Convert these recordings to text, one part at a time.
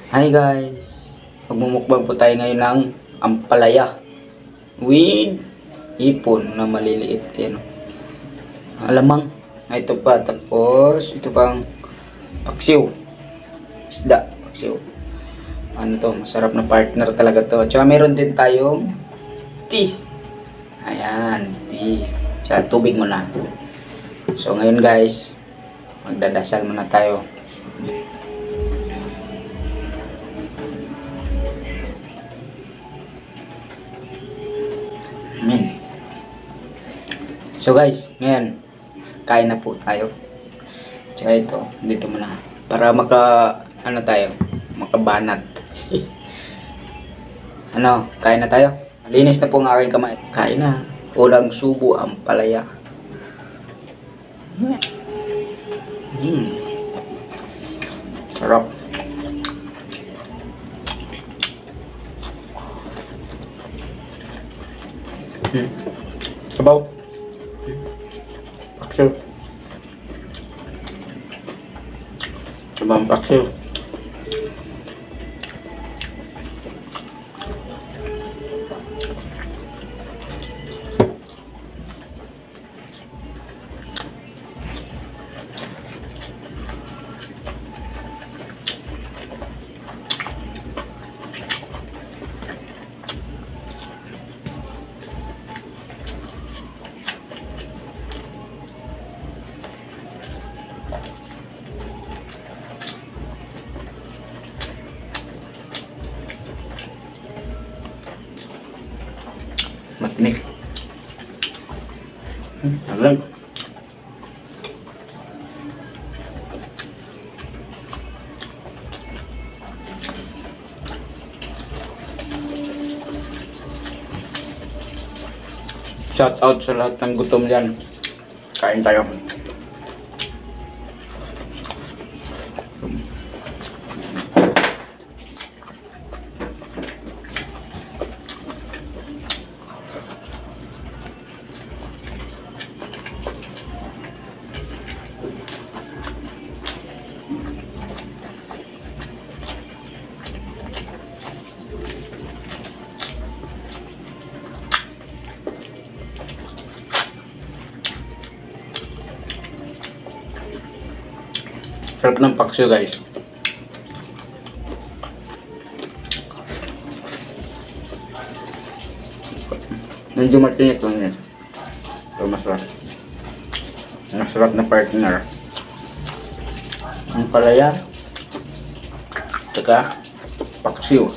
Hi guys, magmumukbang po tayo ngayon ng ampalaya with hipon na maliliit. Ayan, alamang. Ito pa, tapos ito pang paksiw, isda, paksiw. Ano to, masarap na partner talaga to. Tsaka meron din tayong tea. Ayan, tea. Tsaka tubig muna. So ngayon guys, magdadasal muna tayo. Amen. So guys, ngayon kain na po tayo. Tsaka ito, dito muna para makabanat. Kain na tayo. Linis na po ang aking kamay. Kain na. Unang subo ampalaya. Sarap. Sabaw. Paksiw. Sabaw paksiw. Matinik. Alam. Shout out sa lahat ng gutom dyan. Kain tayo. Sarap ng paksiw guys. Medyo matinik lang yan. Pero masarap. Masarap na partner. Ang palaya. Tsaka paksiw.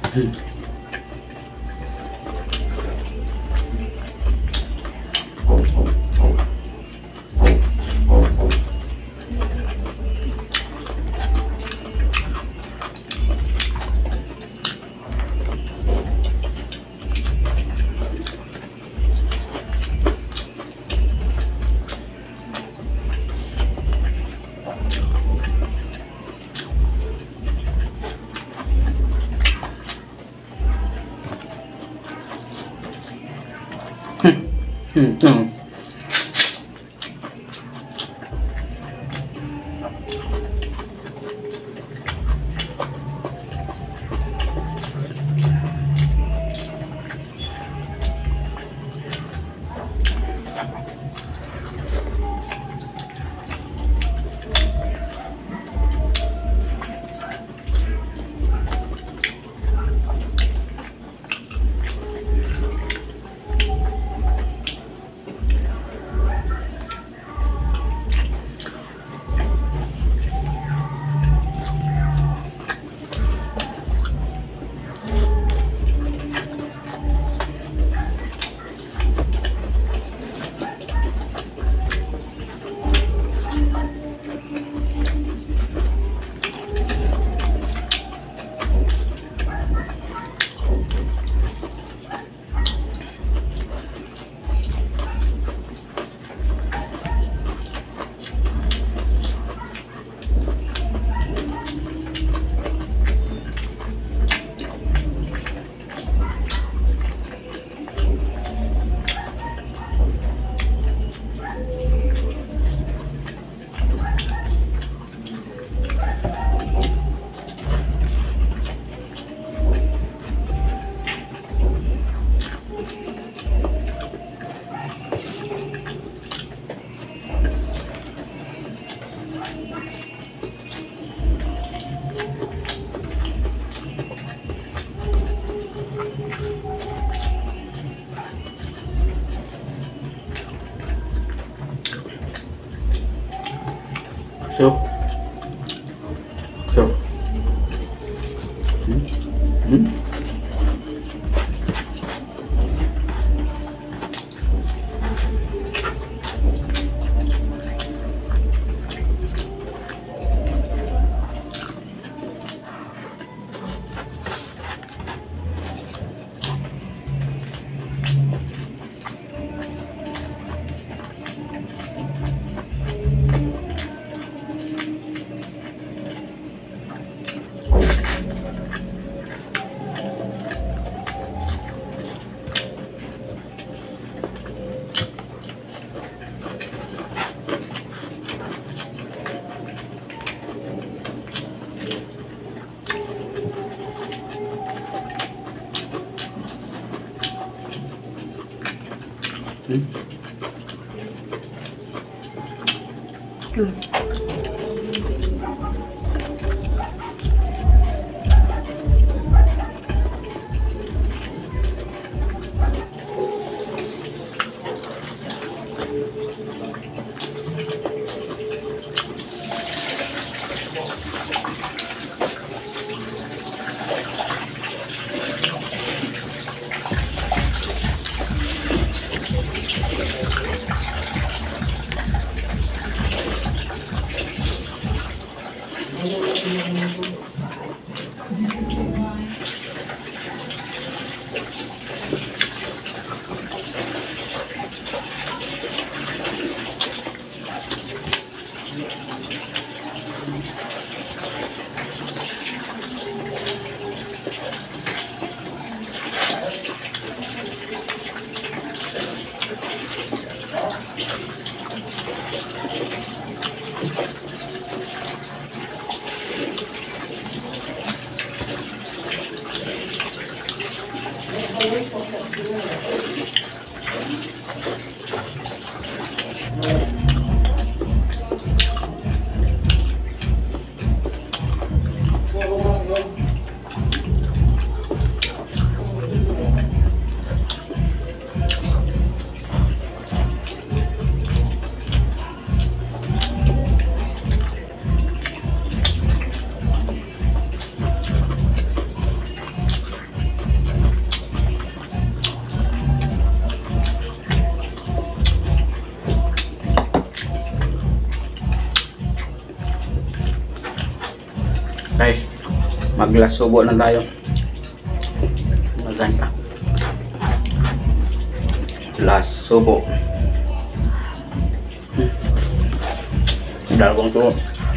So, Guys, maglasubo na tayo. Maganda. Lasubo. Dalawang tubo.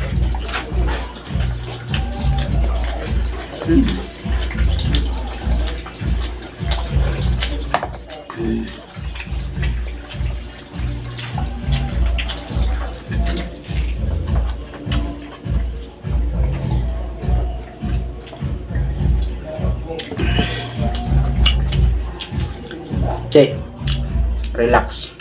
Okay, relax.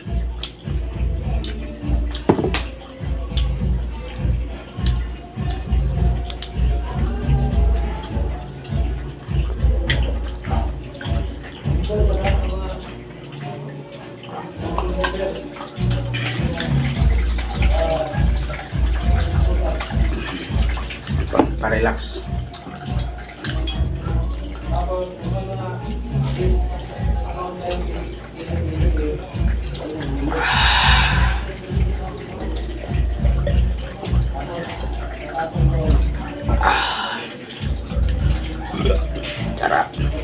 Pa-relax. Sarap.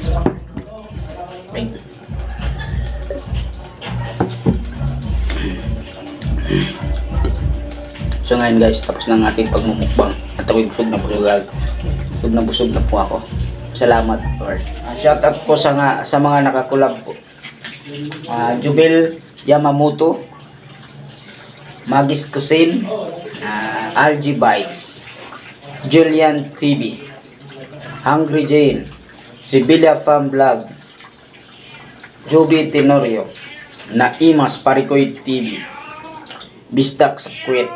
So ngayon guys, tapos na ang ating pagmumukbang. At ako'y busog na busog. Busog na po ako. Salamat Lord. Shout out po sa mga nakakulab po. Jubil Yamamoto, Magis Kusin, RG Bikes, Julian TV, Hungry Jane, Sibilia Farm Vlog, Joby Tenorio, Naimas Parikoy TV, Bistak Sakwet,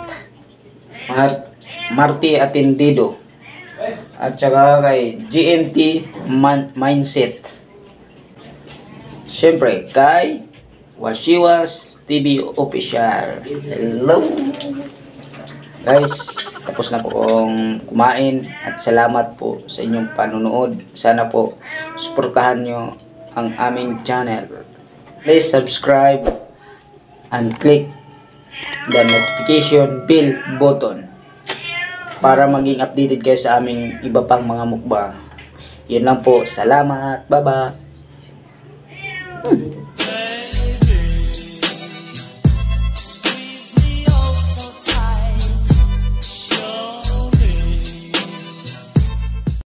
Marty Atendido, at saka kay GMT Mindset. Siyempre kay Washiwas TV Official. Hello guys, tapos na po akong kumain at salamat po sa inyong panunood. Sana po suportahan nyo ang aming channel. Please subscribe and click the notification bell button para maging updated kayo sa aming iba pang mga mukbang. Yun lang po. Salamat. Bye-bye.